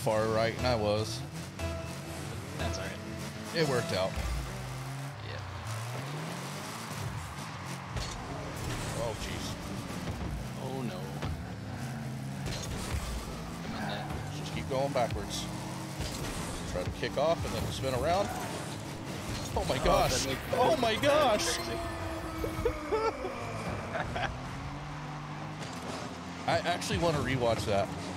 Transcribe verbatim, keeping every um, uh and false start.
far right than I was. That's alright. It worked out. Yeah. Oh, jeez. Oh no. Come on then. Just keep going backwards. Try to kick off and then spin around. Oh my gosh. Oh my gosh. I actually want to rewatch that.